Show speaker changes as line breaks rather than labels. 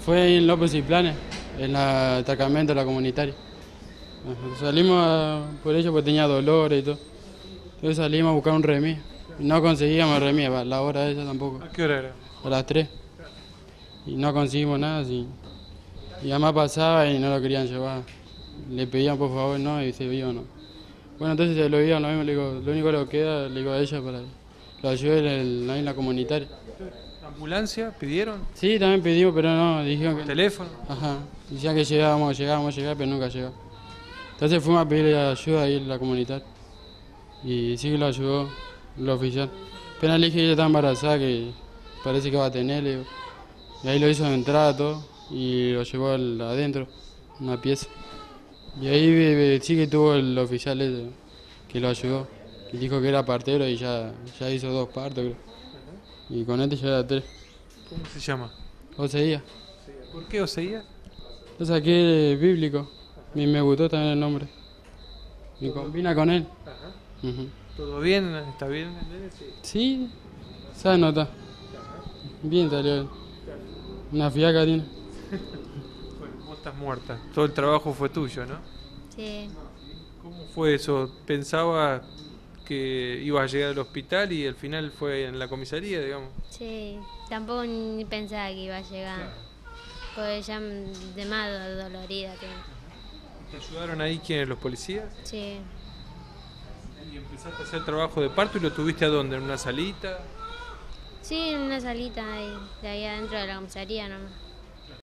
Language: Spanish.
Fue ahí en López y Planes, en el destacamento de la comunitaria. Ajá. Por ello porque tenía dolores y todo. Entonces salimos a buscar un remis. Y no conseguíamos el remis, a la hora esa tampoco.
¿A qué hora era?
A las 3. Y no conseguimos nada. Sí. Y además pasaba y no lo querían llevar. Le pedían por favor no y se iban no. Bueno, entonces se lo iban lo mismo, le digo, lo único que le queda, le digo a ella para que lo ayude ahí en la comunitaria.
¿Ambulancia pidieron?
Sí, también pedimos, pero no, dijeron que...
¿Teléfono?
Ajá, decían que llegábamos, pero nunca llegaba. Entonces fuimos a pedirle ayuda ahí en la comunitaria. Y sí que lo ayudó el oficial. Apenas le dije que ella está embarazada, que parece que va a tener, le digo. Y ahí lo hizo de entrada todo y lo llevó adentro, una pieza. Y ahí sí que tuvo el oficial ese, que lo ayudó, que dijo que era partero y ya hizo 2 partos, creo. Y con este ya era 3.
¿Cómo se llama?
12 días.
¿Por qué Oseía?
Lo saqué bíblico, me gustó también el nombre. Me combina con él.
Ajá.
Ujú.
¿Todo bien? ¿Está bien el nene? Sí.
Sí, se nota. Bien salió. Una fiaca tiene.
Bueno, vos estás muerta. Todo el trabajo fue tuyo, ¿no?
Sí,
¿Cómo fue eso? ¿Pensabas que ibas a llegar al hospital y al final fue en la comisaría, digamos?
sí. Tampoco ni pensaba que iba a llegar. Porque ya de más dolorida tengo.
¿Te ayudaron ahí quiénes? ¿Los policías?
Sí.
¿Y empezaste a hacer trabajo de parto y lo tuviste a dónde? ¿En una salita?
Sí, en una salita ahí, de ahí adentro de la comisaría nomás.